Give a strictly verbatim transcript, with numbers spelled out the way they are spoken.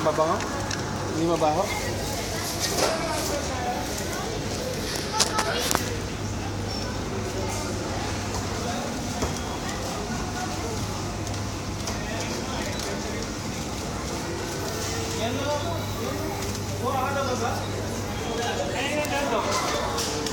mabango? Hindi mabaho? Yan lang ako. Kuha ka na ba ba? Ayun na lang.